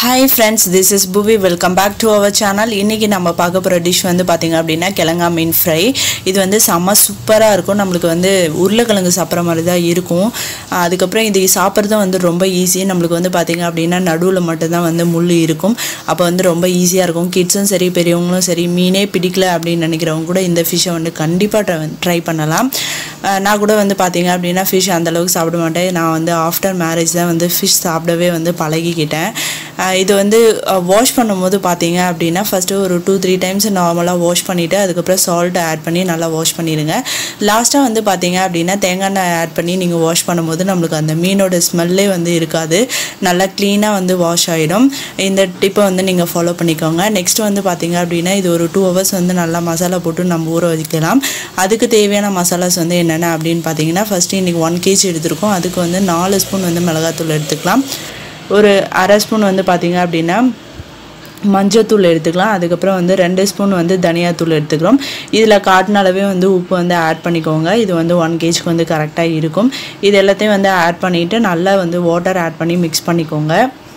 Hi friends, this is Bhuvi. Welcome back to our channel. இன்னைக்கு நம்ம பார்க்க போற டிஷ் வந்து பாத்தீங்க அப்படினா கிழங்கா மீன் ஃப்ரை. இது வந்து செம்ம சூப்பரா இருக்கும். நமக்கு வந்து உருளைக்கிழங்கு சாப்பிற மாதிரி தான் இருக்கும். அதுக்கு அப்புறம் இது சாப்பிறது வந்து ரொம்ப ஈஸி. நமக்கு வந்து பாத்தீங்க அப்படினா நடுவுல மட்டும் தான் வந்து முள்ளு இருக்கும். அப்ப வந்து ரொம்ப ஈஸியா இருக்கும். கிட்ஸும் சரி பெரியவங்களும் சரி மீனே பிடிக்கல அப்படி நினைக்கிறவங்க கூட இந்த ஃபிஷ்ஷை வந்து கண்டிப்பா ட்ரை பண்ணலாம். நான் கூட வந்து பாத்தீங்க அப்படினா ஃபிஷ் அந்த அளவுக்கு சாப்பிட மாட்டேன். நான் வந்து ஆஃப்டர் மேரேஜ் தான் வந்து ஃபிஷ் சாப்பிடவே வந்து பழகிக்கிட்டேன். இது வந்து வாஷ் பண்ணும்போது பாத்தீங்க அப்படினா ஃபர்ஸ்ட் ஒரு 2-3 டைம்ஸ் நார்மலா வாஷ் பண்ணிட்டு அதுக்கு அப்புறம் salt ஆட் பண்ணி நல்லா வாஷ் பண்ணிடுங்க. லாஸ்டா வந்து பாத்தீங்க அப்படினா தேங்காய் எண்ணெய் ஆட் பண்ணி நீங்க வாஷ் பண்ணும்போது நமக்கு அந்த மீனோட ஸ்மெல்லே வந்து இருக்காது. நல்லா க்ளீனா வந்து வாஷ் ஆயிடும். இந்த டிப்பை வந்து நீங்க ஃபாலோ பண்ணிக்கோங்க. நெக்ஸ்ட் வந்து பாத்தீங்க அப்படினா இது ஒரு 2 hours வந்து நல்லா மசாலா போட்டு நம்ம ஊற வைக்கலாம். அதுக்கு தேவையான மசாலாஸ் வந்து என்னென்ன அப்படினு பாத்தீங்கன்னா ஃபர்ஸ்ட் இன்னைக்கு 1 kg எடுத்துறோம். அதுக்கு வந்து 4 ஸ்பூன் வந்து மிளகாய் தூள் எடுத்துக்கலாம். ஒரு அரை ஸ்பூன் வந்து பாத்தீங்க அப்படினா மஞ்சள் தூள் எடுத்துக்கலாம். அதுக்கு அப்புறம் வந்து 2 ஸ்பூன் வந்து தனியா தூள் எடுத்துக்கிறோம். இதுல காட்டின அளவே வந்து உப்பு வந்து ஆட் பண்ணிக்கோங்க. இது வந்து 1 kg க்கு வந்து கரெக்ட்டா இருக்கும். இது எல்லாத்தையும் வந்து ஆட் பண்ணிட்டு நல்லா வந்து வாட்டர் ஆட் பண்ணி mix பண்ணிக்கோங்க.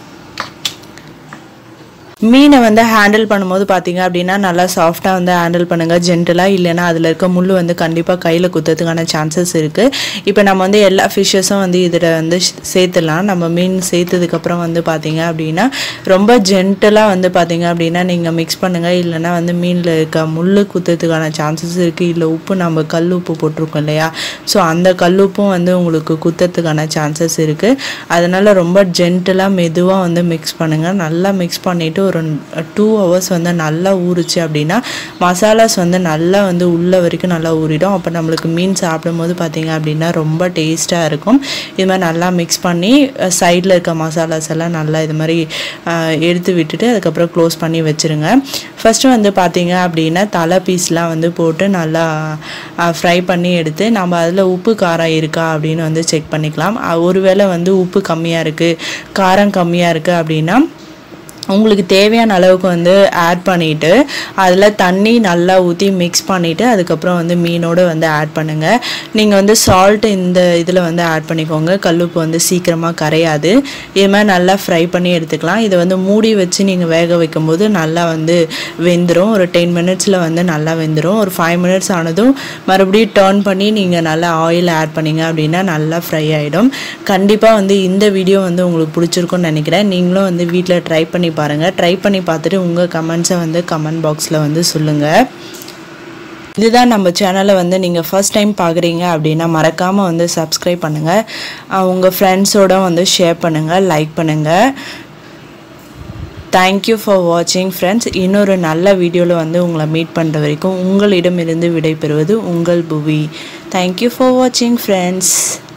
மீனை வந்து ஹேண்டில் பண்ணும்போது பாத்தீங்க அப்படினா நல்லா சாஃப்ட்டா வந்து ஹேண்டில் பண்ணுங்க. ஜென்டலா இல்லனா அதுல இருக்க முள்ளு வந்து கண்டிப்பா கையில குத்துறதுக்கான சான்சஸ் இருக்கு. இப்போ நம்ம வந்து எல்லா ஃபிஷஸும் வந்து இதர வந்து சேர்த்துலாம். நம்ம மீன் சேர்த்ததுக்கு அப்புறம் வந்து பாத்தீங்க அப்படினா ரொம்ப ஜென்டலா வந்து பாத்தீங்க அப்படினா நீங்க mix பண்ணுங்க. இல்லனா வந்து மீன்ல இருக்க முள்ளு குத்துறதுக்கான சான்சஸ் இருக்கு. இல்ல உப்பு நம்ம கல் உப்பு போட்டுருக்கோம் இல்லையா, சோ அந்த கல்லுப்பும் வந்து உங்களுக்கு குத்துறதுக்கான சான்சஸ் இருக்கு. அதனால ரொம்ப ஜென்டலா மெதுவா வந்து mix பண்ணுங்க. நல்லா mix பண்ணிட்டு ஒரு 2 hours வந்து நல்லா ஊறுச்சு அப்படினா மசாலாஸ் வந்து நல்லா வந்து உள்ள வரைக்கும் நல்லா ஊறிடும். அப்ப நமக்கு மீன் சாப்பிடும்போது பாத்தீங்க அப்படினா ரொம்ப டேஸ்டா இருக்கும். இது மாதிரி நல்லா mix பண்ணி சைடுல இருக்க மசாலாஸ் எல்லாம் நல்லா இது மாதிரி எடுத்து விட்டுட்டு அதுக்கு அப்புறம் க்ளோஸ் பண்ணி வச்சிருங்க. ஃபர்ஸ்ட் வந்து பாத்தீங்க அப்படினா தலை பீஸ்லாம் வந்து போட்டு நல்லா ஃப்ரை பண்ணி எடுத்து நம்ம அதுல உப்பு காரம் இருக்கா அப்படின்னு வந்து செக் பண்ணிக்கலாம். ஒருவேளை வந்து உப்பு கம்மியா இருக்கு காரம் கம்மியா இருக்கு அப்படினா உங்களுக்கு தேவையான அளவுக்கு வந்து ஆட் பண்ணிட்டு அதுல தண்ணி நல்லா ஊத்தி mix பண்ணிட்டு அதுக்கு அப்புறம் வந்து மீனோட வந்து ஆட் பண்ணுங்க. நீங்க வந்து salt இந்த இதுல வந்து ஆட் பண்ணிக்கோங்க. கல்லுப்பு வந்து சீக்கிரமா கரையாது. இது மாதிரி நல்லா ஃப்ரை பண்ணி எடுத்துக்கலாம். இத வந்து மூடி வச்சு நீங்க வேக வைக்கும்போது நல்லா வந்து வெந்துரும். ஒரு 10 minutesல வந்து நல்லா வெந்துரும். ஒரு 5 minutes ஆனதும் மறுபடியும் டர்ன் பண்ணி நீங்க நல்லா ஆயில் ஆட் பண்ணீங்க அப்படினா நல்லா ஃப்ரை ஆயிடும். கண்டிப்பா வந்து இந்த வீடியோ வந்து உங்களுக்கு பிடிச்சிருக்கும்னு நினைக்கிறேன். நீங்களும் வந்து வீட்ல ட்ரை பண்ணி பாருங்க. ட்ரை பண்ணி பார்த்துட்டு உங்க கமெண்ட்ஸை வந்து கமெண்ட் பாக்ஸ்ல வந்து சொல்லுங்க. இதுதான் நம்ம சேனலை வந்து நீங்க ஃபர்ஸ்ட் டைம் பாக்குறீங்க அப்படின்னா மறக்காம வந்து சப்ஸ்கிரைப் பண்ணுங்க. உங்க ஃப்ரெண்ட்ஸோட வந்து ஷேர் பண்ணுங்க, லைக் பண்ணுங்க. Thank you for watching friends. இன்னொரு நல்ல வீடியோல வந்து உங்களை மீட் பண்ற வரைக்கும் உங்களிடமிருந்து விடைபெறுவது உங்கள் புவி. Thank you for watching friends.